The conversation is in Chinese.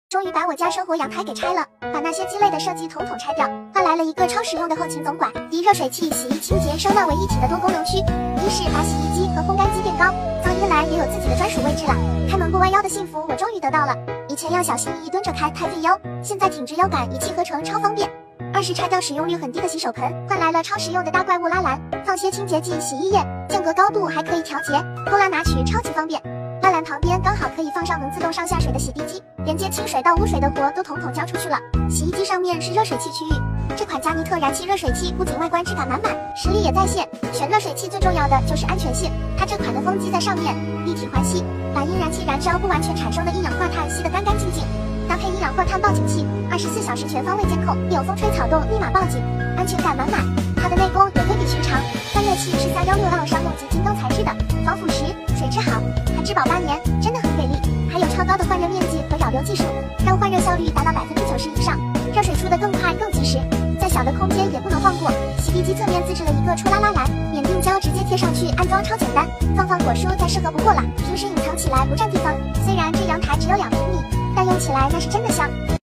终于把我家生活阳台给拆了，把那些鸡肋的设计统统拆掉，换来了一个超实用的后勤总管，集热水器、洗衣、清洁、收纳为一体的多功能区。一是把洗衣机和烘干机垫高，脏衣篮也有自己的专属位置了。开门不弯腰的幸福我终于得到了，以前要小心翼翼蹲着开太费腰，现在挺直腰杆一气呵成超方便。二是拆掉使用率很低的洗手盆，换来了超实用的大怪物拉篮，放些清洁剂、洗衣液，间隔高度还可以调节，偷拉拿取超级方便。拉篮旁边刚好可以放上能自动上下水的洗涤机，连接清水到污水的活都统统交出去了。洗衣机上面是热水器区域，这款佳尼特燃气热水器不仅外观质感满满，实力也在线。选热水器最重要的就是安全性，它这款的风机在上面，立体环吸，把因燃气燃烧不完全产生的一氧化碳吸得干干净净。搭配一氧化碳报警器，24小时全方位监控，一有风吹草动立马报警，安全感满满。它的内功也非比寻常，散热器是316奥杉木及京东材质的，防腐蚀，水质好，还质保8年，真的很给力。还有超高的换热面积和扰流技术，让换热效率达到90%以上，热水出得更快更及时。再小的空间也不能放过，洗涤机侧面自制了一个戳拉拉篮，免定胶直接贴上去，安装超简单，放果蔬再适合不过了，平时隐藏起来不占地方。虽然这阳台只有2平米，但用起来那是真的香。